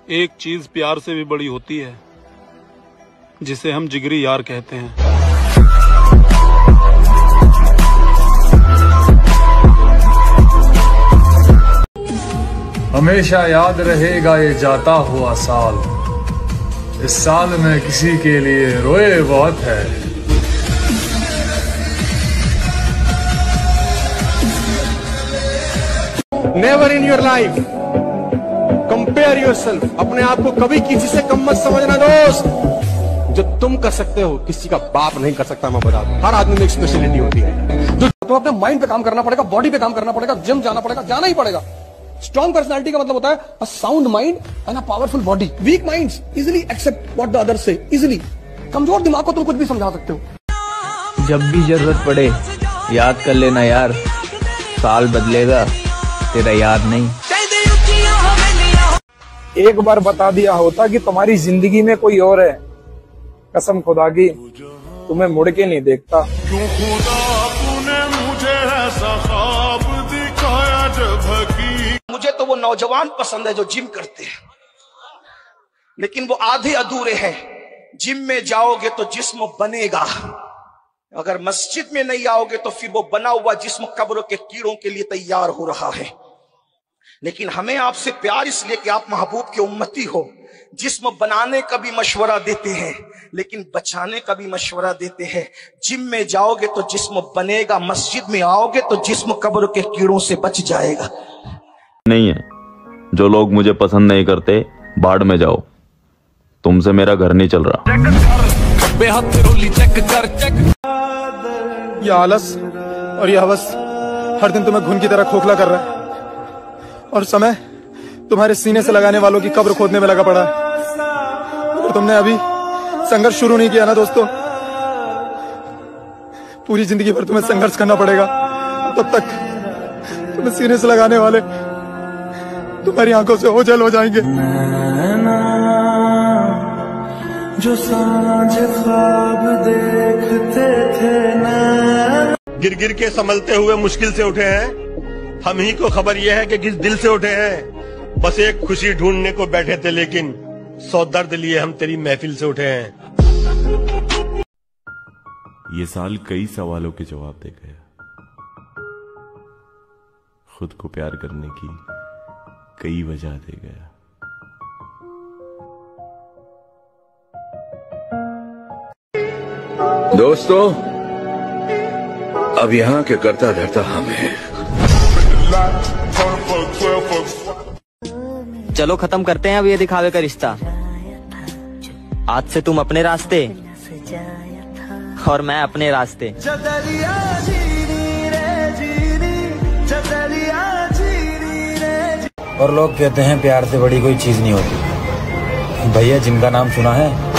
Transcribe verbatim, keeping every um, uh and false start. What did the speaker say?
एक चीज प्यार से भी बड़ी होती है, जिसे हम जिगरी यार कहते हैं। हमेशा याद रहेगा ये जाता हुआ साल, इस साल में किसी के लिए रोए बहुत है। Never in your life compare yourself. अपने आप को कभी किसी से कम मत समझना दोस्त। जो तुम कर सकते हो किसी का बाप नहीं कर सकता। मैं बता दूं, हर आदमी में एक स्पेशलिटी होती है। जो तो अपने माइंड पे काम करना पड़ेगा, बॉडी पे काम करना पड़ेगा, जिम जाना पड़ेगा, जाना ही पड़ेगा। स्ट्रॉन्ग पर्सनालिटी का मतलब होता है a sound mind and a powerful body. Weak minds easily accept what the others say easily. कमजोर दिमाग को तुम कुछ भी समझा सकते हो। जब भी जरूरत पड़े याद कर लेना यार, साल बदलेगा तेरा याद नहीं। एक बार बता दिया होता कि तुम्हारी जिंदगी में कोई और है, कसम खुदा की तुम्हें मुड़ के नहीं देखता। क्यों खुदा तूने मुझे ऐसा ख्वाब दिखाया जब की। मुझे तो वो नौजवान पसंद है जो जिम करते हैं, लेकिन वो आधे अधूरे हैं। जिम में जाओगे तो जिस्म बनेगा, अगर मस्जिद में नहीं आओगे तो फिर वो बना हुआ जिस्म कब्र के कीड़ों के लिए तैयार हो रहा है। लेकिन हमें आपसे प्यार इसलिए कि आप महबूब के उम्मती हो। जिस्म बनाने का भी मशवरा देते हैं, लेकिन बचाने का भी मशवरा देते हैं। जिम में जाओगे तो जिस्म बनेगा, मस्जिद में आओगे तो जिस्म कब्र के कीड़ों से बच जाएगा। नहीं है, जो लोग मुझे पसंद नहीं करते बाढ़ में जाओ, तुमसे मेरा घर नहीं चल रहा। ये आलस और ये हवस हर दिन तुम्हें घुन की तरह खोखला कर रहा है, और समय तुम्हारे सीने से लगाने वालों की कब्र खोदने में लगा पड़ा है। अगर तुमने अभी संघर्ष शुरू नहीं किया ना दोस्तों, पूरी जिंदगी भर तुम्हें संघर्ष करना पड़ेगा। तब तक तुम्हें सीने से लगाने वाले तुम्हारी आंखों से ओझल हो जाएंगे। जो सांझ ख्वाब देखते थे ना, गिर गिर के संभलते हुए मुश्किल से उठे हैं। हम ही को खबर यह है कि किस दिल से उठे हैं। बस एक खुशी ढूंढने को बैठे थे, लेकिन सौ दर्द लिए हम तेरी महफिल से उठे हैं। ये साल कई सवालों के जवाब दे गया, खुद को प्यार करने की कई वजह दे गया। दोस्तों, अब यहाँ के करता धरता हम हैं। चलो खत्म करते हैं अब ये दिखावे का रिश्ता। आज से तुम अपने रास्ते और मैं अपने रास्ते। और लोग कहते हैं प्यार से बड़ी कोई चीज नहीं होती। भैया जिनका नाम सुना है